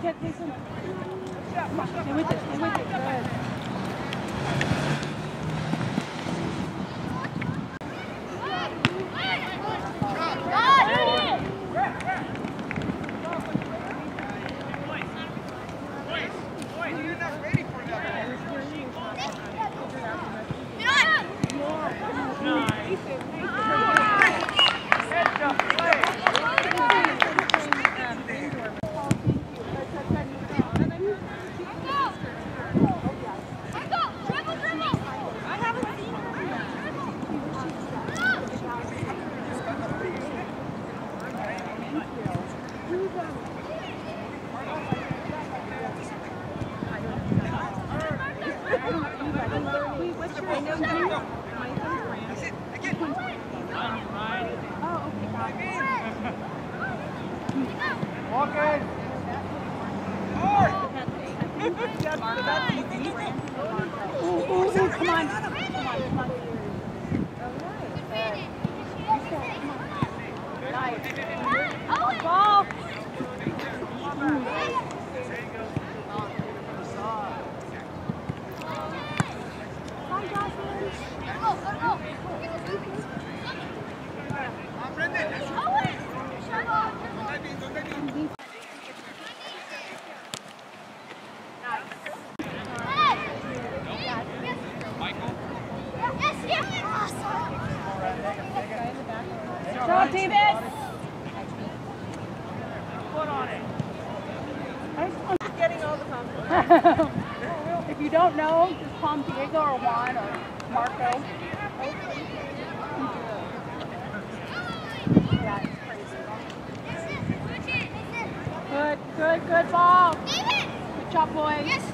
Get Jason. Come on, stay with it, stay with it. Good. If you don't know, just call him Diego or Juan or Marco. Yeah, it's crazy. Good ball. Good job, boys. Yes.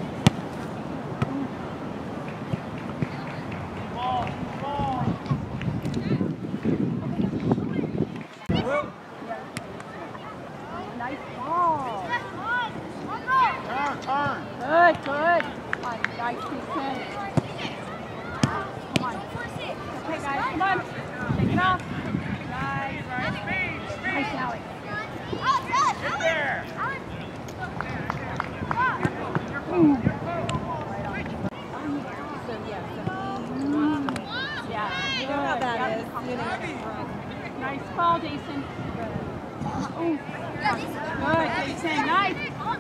Nice ball. Turn. Good. Come on, nice defense. Come on. Okay, guys, come on. Take it off. Nice. Nice, Alex. Get there. Yeah, you know how that is. Nice ball, Jason. Ooh. Good, Jason. Nice.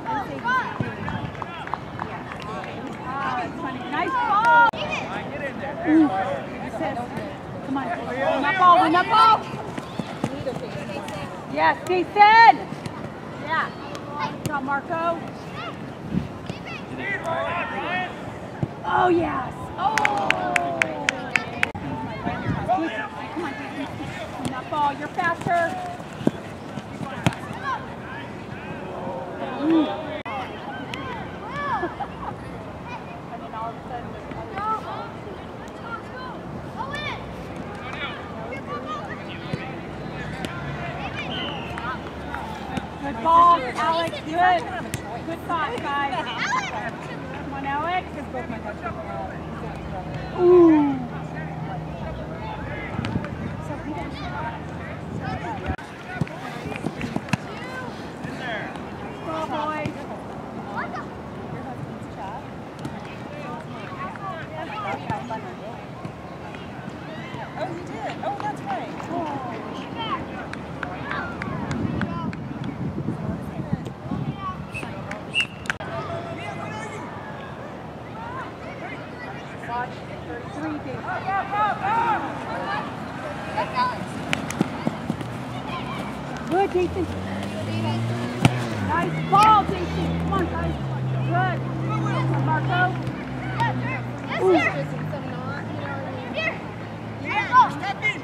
That's funny. Nice ball. Get in there. Come on. Win that ball. Yes, Jason. Yeah. Good job, Marco. Oh, yes. Oh. Come on, Jason. Win that ball. You're faster. Good ball, Alex. Good thought, guys. Come on, Alex. Ooh. Go, boys. Oh, you did? Oh, that's right. Watch. 3 days. Good, Jason. Nice ball, Jason. Come on, guys. Good. Come on, Marco. Ooh. Step in.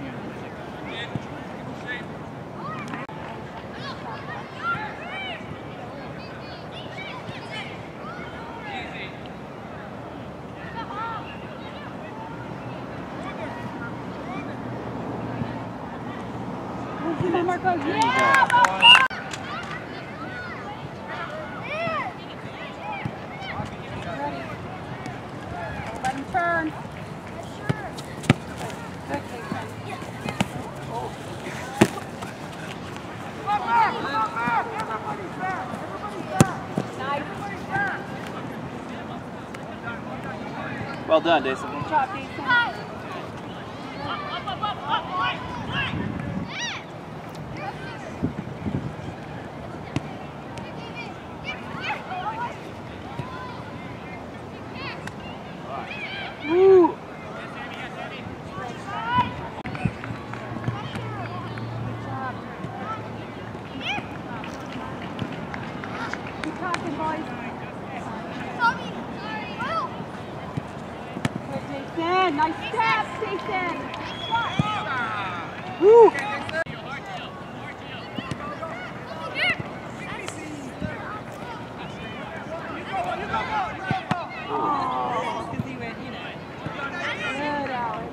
Come on, Marco. Yeah! Let him turn. done, Jason. Good job, Jason. Woo! Keep talking, boys. Good, Jason. Nice step, Jason. Woo! Oh, Because he went, you know. good, Alex.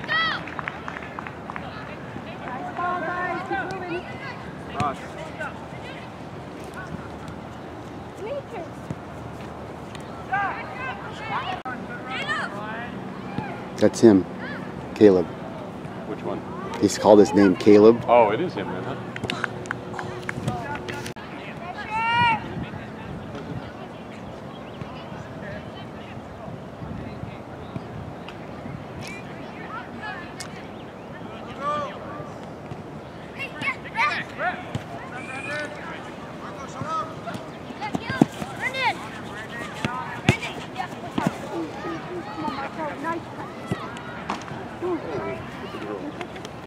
Nice ball, guys. Keep moving. Ross. That's him, Caleb. Which one? He's called his name Caleb. Oh, it is him then, huh?